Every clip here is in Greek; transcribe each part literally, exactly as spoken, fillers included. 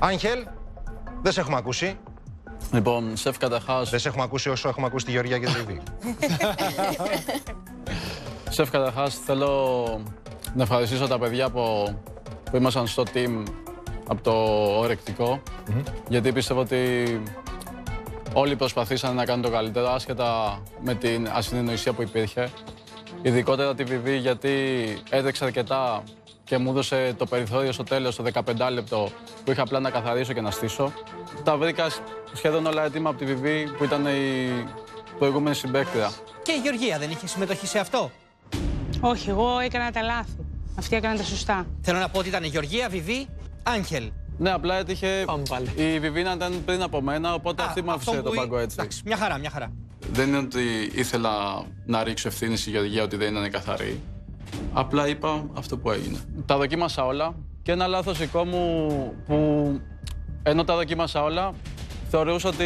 Άγγελ, δεν σε έχουμε ακούσει. Λοιπόν, σεφ, καταρχάς... Δεν σε έχουμε ακούσει όσο έχουμε ακούσει τη Γεωργία και τη Βιβί. Σεφ, καταρχάς, θέλω να ευχαριστήσω τα παιδιά που, που ήμασταν στο team από το ορεκτικό, mm-hmm. γιατί πιστεύω ότι όλοι προσπαθήσαν να κάνουν το καλύτερο, άσχετα με την ασυνεννοησία που υπήρχε. Ειδικότερα τη Βιβί, γιατί έτρεξε αρκετά και μου έδωσε το περιθώριο στο τέλος, το δεκαπέντε λεπτό, που είχα απλά να καθαρίσω και να στήσω. Τα βρήκα σχεδόν όλα έτοιμα από τη Βιβί, που ήταν η προηγούμενη συμπαίκτρια. Και η Γεωργία δεν είχε συμμετοχή σε αυτό? Όχι, εγώ έκανα τα λάθη. Αυτή έκανα τα σωστά. Θέλω να πω ότι ήταν η Γεωργία, Βιβί, Άγγελ. Ναι, απλά έτυχε. Η Βιβί ήταν πριν από μένα, οπότε Α, αυτή μου άφησε τον πάγκο έτσι. Εντάξει, μια χαρά, μια χαρά. Δεν είναι ότι ήθελα να ρίξω ευθύνη στη Γεωργία ότι δεν ήταν καθαρή. Απλά είπα αυτό που έγινε. Τα δοκίμασα όλα και ένα λάθος δικό μου που ενώ τα δοκίμασα όλα, θεωρούσα ότι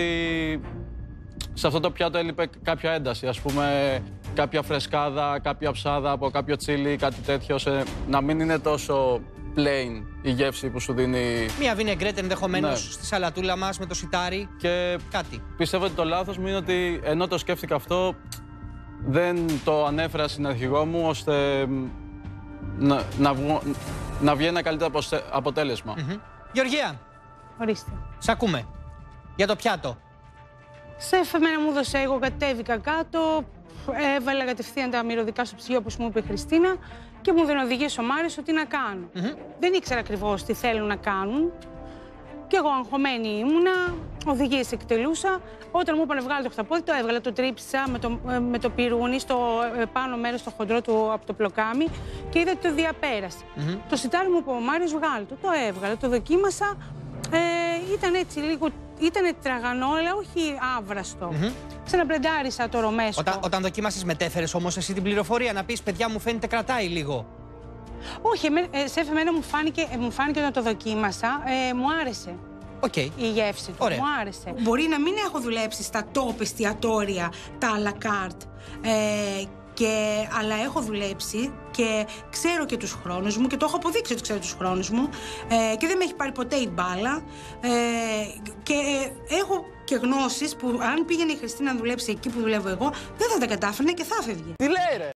σε αυτό το πιάτο έλειπε κάποια ένταση. Ας πούμε, κάποια φρεσκάδα, κάποια ψάδα από κάποιο τσίλι, κάτι τέτοιο, σε, να μην είναι τόσο plain η γεύση που σου δίνει. Μία βινεγκρέτ ενδεχομένως ναι. στη σαλατούλα μας με το σιτάρι. Και κάτι. Πιστεύω ότι το λάθος μου είναι ότι ενώ το σκέφτηκα αυτό, δεν το ανέφερα στην αρχηγό μου ώστε να, να, βγω, να βγει ένα καλύτερο αποτέλεσμα. Mm-hmm. Γεωργία. Ορίστε. Σ' ακούμε. Για το πιάτο. Σεφ, εμένα μου έδωσε, εγώ κατέβηκα κάτω, έβαλα κατευθείαν τα μυρωδικά στο ψυγείο όπως μου είπε η Χριστίνα και μου δεν οδηγήσει ο Μάριος ότι να κάνω. Mm-hmm. Δεν ήξερα ακριβώς τι θέλουν να κάνουν. Και εγώ αγχωμένη ήμουνα, οδηγίες εκτελούσα. Όταν μου είπανε βγάλω το χταπόδι, το έβγαλα, το τρίψα με το, με το πυρούνι στο πάνω μέρος, στο χοντρό του από το πλοκάμι και είδα ότι το διαπέρασε. Mm-hmm. Το σιτάρι μου είπε ο Μάριος βγάλω το, το έβγαλα, το δοκίμασα. Ε, ήταν έτσι λίγο, ήταν τραγανό, αλλά όχι άβραστο. Mm-hmm. Ξαναμπλεντάρισα το ρομέσκο. Όταν, όταν δοκίμασες, μετέφερες όμως εσύ την πληροφορία να πεις παιδιά μου φαίνεται κρατάει λίγο? Όχι, ε, σεφ, εμένα μου φάνηκε, μου φάνηκε όταν το δοκίμασα, ε, μου άρεσε. Okay. Η γεύση του, Ωραία. μου άρεσε. Μπορεί να μην έχω δουλέψει στα top εστιατόρια, τα à la carte, ε, και, αλλά έχω δουλέψει και ξέρω και τους χρόνους μου και το έχω αποδείξει ότι ξέρω τους χρόνους μου ε, και δεν με έχει πάρει ποτέ η μπάλα ε, και ε, έχω και γνώσεις που αν πήγαινε η Χριστίνα να δουλέψει εκεί που δουλεύω εγώ δεν θα τα κατάφερνε και θα έφευγε. Τι λέει ρε!